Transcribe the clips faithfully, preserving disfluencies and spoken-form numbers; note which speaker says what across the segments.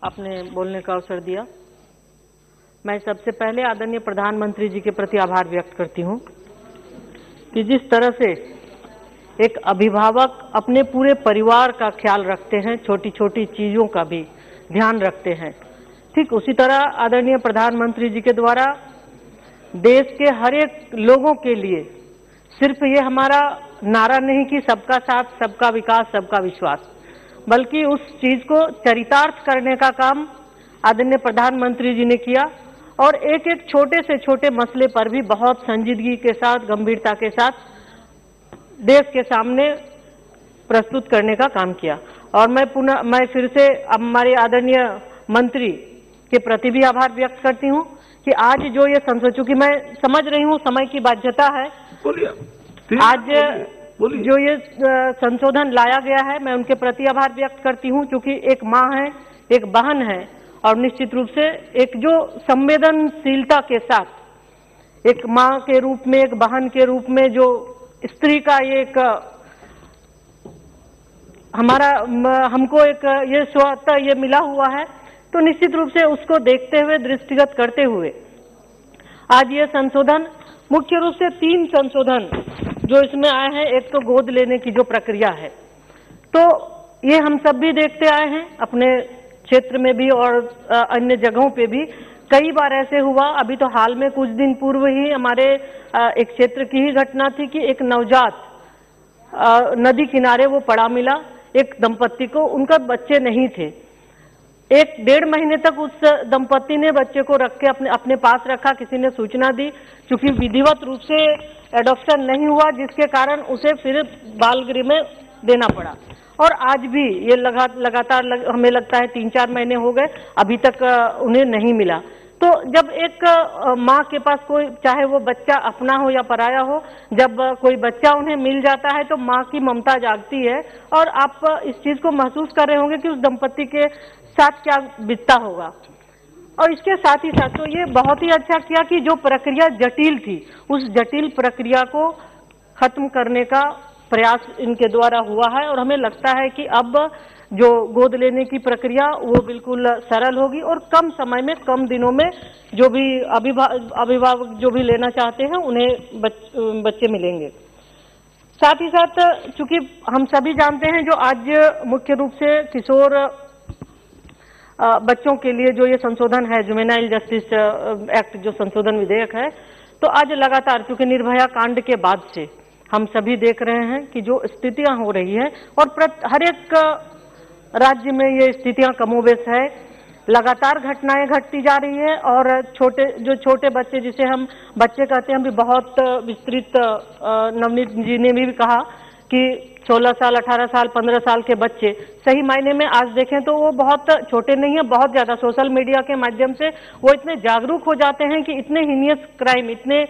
Speaker 1: आपने बोलने का अवसर दिया। मैं सबसे पहले आदरणीय प्रधानमंत्री जी के प्रति आभार व्यक्त करती हूं कि जिस तरह से एक अभिभावक अपने पूरे परिवार का ख्याल रखते हैं, छोटी छोटी चीजों का भी ध्यान रखते हैं, ठीक उसी तरह आदरणीय प्रधानमंत्री जी के द्वारा देश के हर एक लोगों के लिए सिर्फ ये हमारा नारा नहीं कि सबका साथ, सबका विकास, सबका विश्वास, बल्कि उस चीज को चरितार्थ करने का काम आदरणीय प्रधानमंत्री जी ने किया और एक एक छोटे से छोटे मसले पर भी बहुत संजीदगी के साथ, गंभीरता के साथ देश के सामने प्रस्तुत करने का काम किया। और मैं पुनः मैं फिर से हमारे आदरणीय मंत्री के प्रति भी आभार व्यक्त करती हूं कि आज जो ये संसद, चूंकि मैं समझ रही हूं समय की बाध्यता है, आज जो ये संशोधन लाया गया है, मैं उनके प्रति आभार व्यक्त करती हूं, क्योंकि एक माँ है, एक बहन है और निश्चित रूप से एक जो संवेदनशीलता के साथ एक माँ के रूप में, एक बहन के रूप में जो स्त्री का ये एक हमारा हमको एक ये स्वतः ये मिला हुआ है, तो निश्चित रूप से उसको देखते हुए, दृष्टिगत करते हुए आज ये संशोधन, मुख्य रूप से तीन संशोधन जो इसमें आए हैं। एक तो गोद लेने की जो प्रक्रिया है, तो ये हम सब भी देखते आए हैं अपने क्षेत्र में भी और अन्य जगहों पे भी कई बार ऐसे हुआ। अभी तो हाल में कुछ दिन पूर्व ही हमारे एक क्षेत्र की ही घटना थी कि एक नवजात नदी किनारे वो पड़ा मिला, एक दंपत्ति को, उनका बच्चे नहीं थे। एक डेढ़ महीने तक उस दंपत्ति ने बच्चे को रख के अपने अपने पास रखा, किसी ने सूचना दी, क्योंकि विधिवत रूप से एडॉप्शन नहीं हुआ, जिसके कारण उसे फिर बाल गृह में देना पड़ा। और आज भी ये लगा लगातार लग, हमें लगता है तीन चार महीने हो गए, अभी तक उन्हें नहीं मिला। तो जब एक माँ के पास कोई, चाहे वो बच्चा अपना हो या पराया हो, जब कोई बच्चा उन्हें मिल जाता है तो माँ की ममता जागती है और आप इस चीज को महसूस कर रहे होंगे कि उस दंपत्ति के साथ क्या बीतता होगा। और इसके साथ ही साथ तो ये बहुत ही अच्छा किया कि जो प्रक्रिया जटिल थी, उस जटिल प्रक्रिया को खत्म करने का प्रयास इनके द्वारा हुआ है और हमें लगता है कि अब जो गोद लेने की प्रक्रिया वो बिल्कुल सरल होगी और कम समय में, कम दिनों में जो भी अभिभावक जो भी लेना चाहते हैं उन्हें बच, बच्चे मिलेंगे। साथ ही साथ चूंकि हम सभी जानते हैं जो आज मुख्य रूप से किशोर बच्चों के लिए जो ये संशोधन है, जुवेनाइल जस्टिस एक्ट जो संशोधन विधेयक है, तो आज लगातार चूंकि निर्भया कांड के बाद से हम सभी देख रहे हैं कि जो स्थितियां हो रही है और हर एक राज्य में ये स्थितियां कमोबेश है, लगातार घटनाएं घटती जा रही है और छोटे जो छोटे बच्चे, जिसे हम बच्चे कहते हैं, भी बहुत विस्तृत नवनीत जी ने भी कहा कि सोलह साल, अठारह साल, पंद्रह साल के बच्चे सही मायने में आज देखें तो वो बहुत छोटे नहीं है, बहुत ज्यादा सोशल मीडिया के माध्यम से वो इतने जागरूक हो जाते हैं कि इतने हीनियस क्राइम, इतने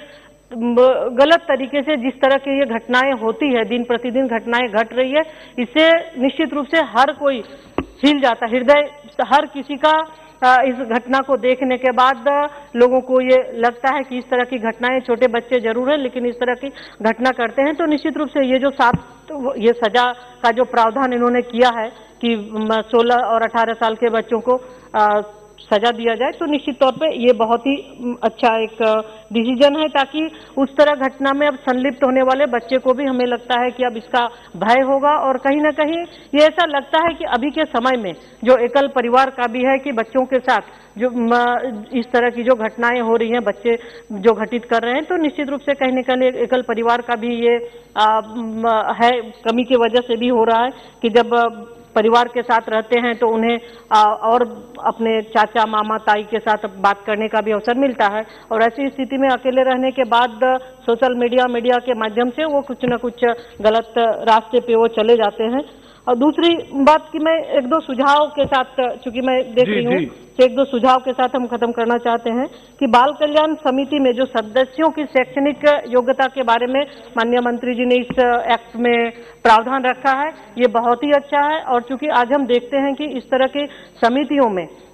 Speaker 1: गलत तरीके से जिस तरह की ये घटनाएं होती है, दिन प्रतिदिन घटनाएं घट रही है, इससे निश्चित रूप से हर कोई हिल जाता, हृदय हर किसी का इस घटना को देखने के बाद लोगों को ये लगता है कि इस तरह की घटनाएं, छोटे बच्चे जरूर हैं लेकिन इस तरह की घटना करते हैं। तो निश्चित रूप से ये जो सात ये सजा का जो प्रावधान इन्होंने किया है कि सोलह और अठारह साल के बच्चों को आ, सजा दिया जाए, तो निश्चित तौर पे ये बहुत ही अच्छा एक डिसीजन है, ताकि उस तरह घटना में अब संलिप्त होने वाले बच्चे को भी हमें लगता है कि अब इसका भय होगा। और कहीं ना कहीं ये ऐसा लगता है कि अभी के समय में जो एकल परिवार का भी है कि बच्चों के साथ जो इस तरह की जो घटनाएं हो रही हैं, बच्चे जो घटित कर रहे हैं, तो निश्चित रूप से कहीं ना कहीं एकल परिवार का भी ये आ, है, कमी की वजह से भी हो रहा है कि जब परिवार के साथ रहते हैं तो उन्हें आ, और अपने चाचा, मामा, ताई के साथ बात करने का भी अवसर मिलता है और ऐसी स्थिति में अकेले रहने के बाद सोशल मीडिया मीडिया के माध्यम से वो कुछ न कुछ गलत रास्ते पे वो चले जाते हैं। और दूसरी बात कि मैं एक दो सुझाव के साथ, चूंकि मैं देख रही हूँ, तो एक दो सुझाव के साथ हम खत्म करना चाहते हैं कि बाल कल्याण समिति में जो सदस्यों की शैक्षणिक योग्यता के बारे में माननीय मंत्री जी ने इस एक्ट में प्रावधान रखा है, ये बहुत ही अच्छा है। और चूंकि आज हम देखते हैं कि इस तरह की समितियों में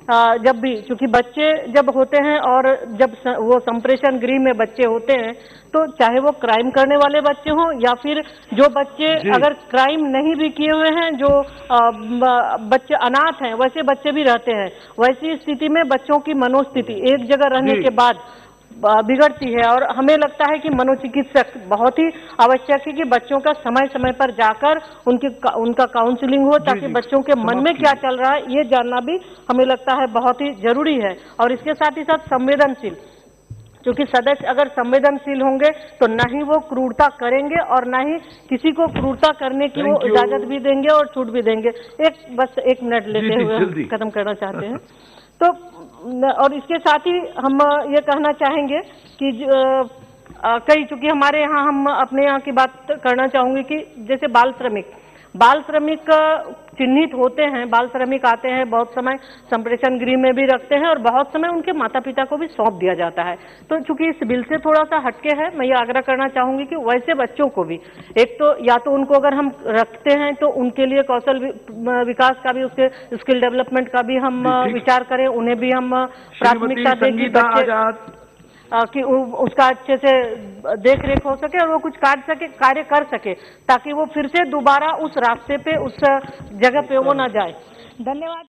Speaker 1: जब भी, क्योंकि बच्चे जब होते हैं और जब वो संप्रेषण गृह में बच्चे होते हैं, तो चाहे वो क्राइम करने वाले बच्चे हों या फिर जो बच्चे अगर क्राइम नहीं भी किए हुए हैं, जो बच्चे अनाथ हैं, वैसे बच्चे भी रहते हैं। वैसी स्थिति में बच्चों की मनोस्थिति एक जगह रहने के बाद बिगड़ती है और हमें लगता है कि मनोचिकित्सक बहुत ही आवश्यक है कि बच्चों का समय समय पर जाकर उनकी उनका काउंसलिंग हो, ताकि बच्चों के मन में क्या चल रहा है ये जानना भी हमें लगता है बहुत ही जरूरी है। और इसके साथ ही साथ संवेदनशील, क्योंकि सदस्य अगर संवेदनशील होंगे तो न ही वो क्रूरता करेंगे और न ही किसी को क्रूरता करने की वो इजाजत भी देंगे और छूट भी देंगे। एक बस एक मिनट लेते हुए खत्म करना चाहते हैं। तो और इसके साथ ही हम ये कहना चाहेंगे कि कई, चूंकि हमारे यहाँ, हम अपने यहाँ की बात करना चाहूंगी कि जैसे बाल श्रमिक बाल श्रमिक चिन्हित होते हैं, बाल श्रमिक आते हैं, बहुत समय संप्रेषण गृह में भी रखते हैं और बहुत समय उनके माता पिता को भी सौंप दिया जाता है। तो चूंकि इस बिल से थोड़ा सा हटके है, मैं ये आग्रह करना चाहूंगी कि वैसे बच्चों को भी, एक तो या तो उनको अगर हम रखते हैं तो उनके लिए कौशल विकास का भी, उसके स्किल डेवलपमेंट का भी हम विचार करें, उन्हें भी हम प्राथमिकता दें कि बच्चे कि उसका अच्छे से देख रेख हो सके और वो कुछ कार्य सके कार्य कर सके, ताकि वो फिर से दोबारा उस रास्ते पे, उस जगह पे वो ना जाए। धन्यवाद।